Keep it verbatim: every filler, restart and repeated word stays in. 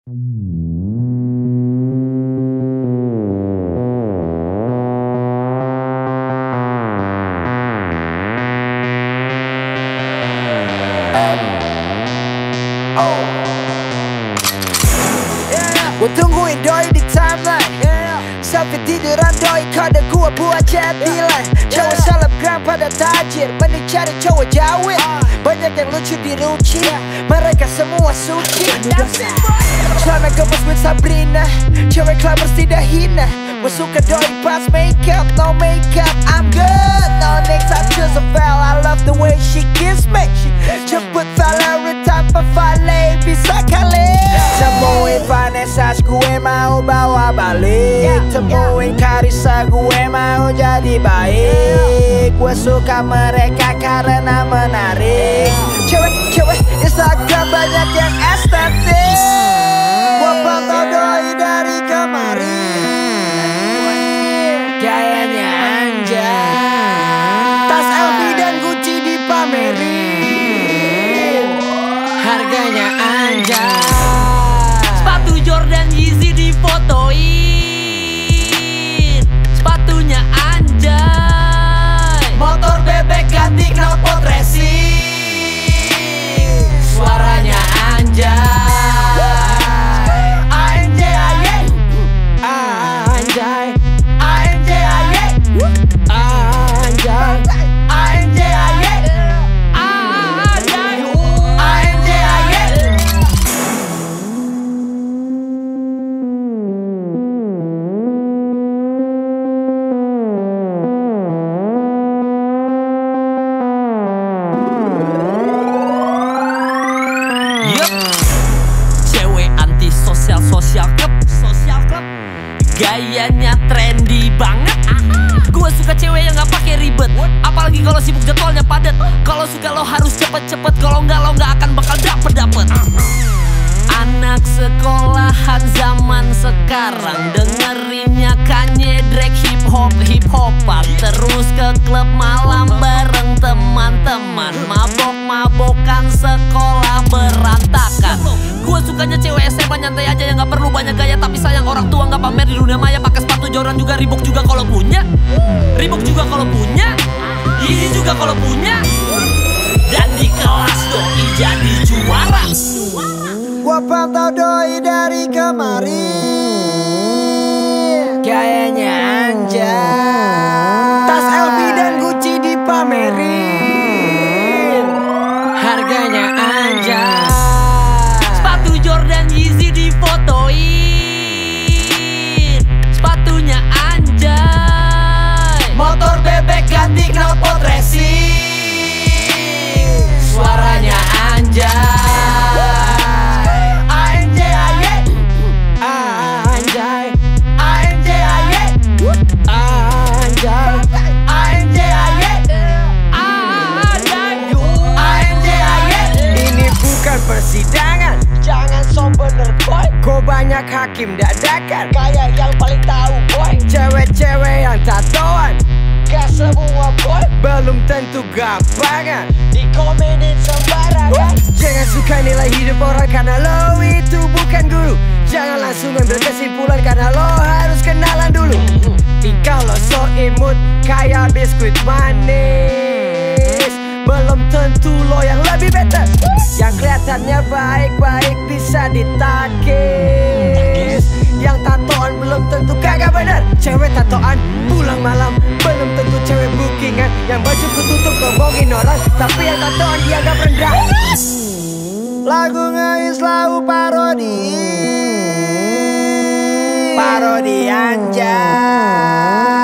Gua tungguin doi di timeline, sampai tiduran doi kada gua buat chatline. Cowok selebgram pada tajir, mending cari cowok jawin. Banyak yang lucu di ruci, mereka semua suci. Celana gemes with Sabrina, cewek clubbers tidak hina. Gua suka doi pas make up, no make up, I'm good. No next I choose a val, I love the way she kiss me. Jemput Valerie tanpa valet, bisa kali. Temuin Vanessa, gue mau bawa balik. Temuin Karissa, gue mau jadi baik. Gue suka mereka karena menarik. Cewek-cewek Instagram banyak yang estetik. Gue pantau doi dari kemarin, gayanya anjay. Tas L V dan Gucci dipamerin, harganya anjay. Sepatu Jordan Yeezy difotoin, sepatunya anjay. Motor bebek ganti knalpot racing, suaranya anjay. Cewek anti sosial, sosial club, sosial club. Gayanya trendy banget. Gue suka cewek yang gak pakai ribet, apalagi kalau sibuk jadwalnya padat. Kalau suka lo harus cepet-cepet, kalau enggak lo gak akan bakal dapet-dapet. Anak sekolahan zaman sekarang dengerinnya Kanye, Drake, hip hop, hip hopan. Terus ke klub malam bareng teman-teman, mabok-mabokan sekolah berantakan. Gue sukanya cewek S M A nyantai aja yang gak perlu banyak gaya, tapi sayang orang tua gak pamer di dunia maya. Pakai sepatu Jordan juga, Reebok juga kalau punya, Reebok juga kalau punya, Yeezy juga kalau punya. Dan di kelas doi jadi juara. Gua pantau doi dari kemarin, gayanya anjay. Tas L V dan Gucci dipamerin, harganya anjay. Sepatu Jordan Yeezy difotoin, sepatunya anjay. Motor bebek ganti knalpot racing, suaranya anjay. Persidangan, jangan so bener boy. Kok banyak hakim dadakan, kayak yang paling tahu boy. Cewek-cewek yang tatoan, gak semua boy. Belum tentu gampangan, dikomenin sembarangan. Jangan suka nilai hidup orang karena lo itu bukan guru. Jangan langsung ambil kesimpulan karena lo harus kenalan dulu. Tingkah lo so imut kayak biskuit manis, belum tentu lo yang lebih better. Yang kelihatannya baik-baik bisa ditakis, yang tatoan belum tentu kagak bener. Cewek tatoan pulang malam belum tentu cewek bookingan. Yang baju ketutup ngomongin orang, tapi yang tatoan dianggap rendah. Lagu ngais lau parodi, parodi anjay.